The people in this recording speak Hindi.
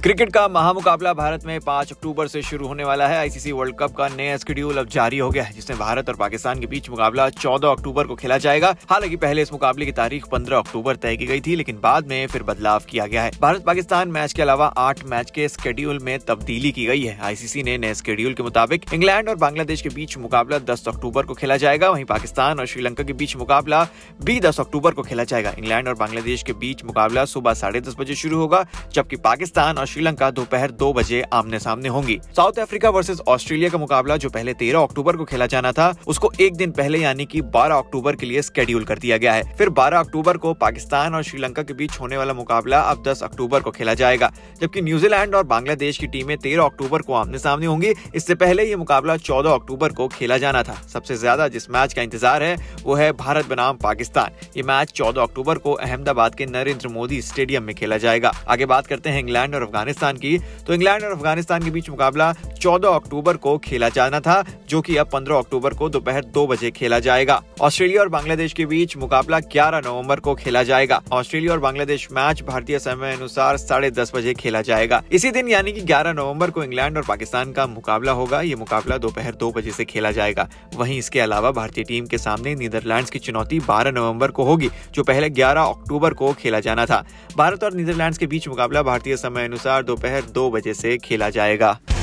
क्रिकेट का महामुकाबला भारत में 5 अक्टूबर से शुरू होने वाला है। आईसीसी वर्ल्ड कप का नया शेड्यूल अब जारी हो गया है, जिसमें भारत और पाकिस्तान के बीच मुकाबला 14 अक्टूबर को खेला जाएगा। हालांकि पहले इस मुकाबले की तारीख 15 अक्टूबर तय की गई थी, लेकिन बाद में फिर बदलाव किया गया है। भारत पाकिस्तान मैच के अलावा 8 मैच के शेड्यूल में तब्दीली की गई है। आईसीसी ने नए शेड्यूल के मुताबिक इंग्लैंड और बांग्लादेश के बीच मुकाबला 10 अक्टूबर को खेला जाएगा। वहीं पाकिस्तान और श्रीलंका के बीच मुकाबला भी 10 अक्टूबर को खेला जाएगा। इंग्लैंड और बांग्लादेश के बीच मुकाबला सुबह 10:30 बजे शुरू होगा, जबकि पाकिस्तान और श्रीलंका दोपहर 2 बजे आमने सामने होंगी। साउथ अफ्रीका वर्सेस ऑस्ट्रेलिया का मुकाबला जो पहले 13 अक्टूबर को खेला जाना था, उसको एक दिन पहले यानी कि 12 अक्टूबर के लिए शेड्यूल कर दिया गया है। फिर 12 अक्टूबर को पाकिस्तान और श्रीलंका के बीच होने वाला मुकाबला अब 10 अक्टूबर को खेला जाएगा, जबकि न्यूजीलैंड और बांग्लादेश की टीमें 13 अक्टूबर को आमने सामने होंगी। इससे पहले ये मुकाबला 14 अक्टूबर को खेला जाना था। सबसे ज्यादा जिस मैच का इंतजार है वो है भारत बनाम पाकिस्तान। ये मैच 14 अक्टूबर को अहमदाबाद के नरेंद्र मोदी स्टेडियम में खेला जाएगा। आगे बात करते हैं इंग्लैंड और अफगानिस्तान की, तो इंग्लैंड और अफगानिस्तान के बीच मुकाबला 14 अक्टूबर को खेला जाना था, जो कि अब 15 अक्टूबर को दोपहर 2 बजे खेला जाएगा। ऑस्ट्रेलिया और बांग्लादेश के बीच मुकाबला 11 नवंबर को खेला जाएगा। ऑस्ट्रेलिया और बांग्लादेश मैच भारतीय समय अनुसार 10:30 बजे खेला जाएगा। इसी दिन यानी कि 11 नवंबर को इंग्लैंड और पाकिस्तान का मुकाबला होगा। ये मुकाबला दोपहर 2 बजे से खेला जाएगा। वहीं इसके अलावा भारतीय टीम के सामने नीदरलैंड्स की चुनौती 12 नवंबर को होगी, जो पहले 11 अक्टूबर को खेला जाना था। भारत और नीदरलैंड्स के बीच मुकाबला भारतीय समय अनुसार दोपहर 2 बजे से खेला जाएगा।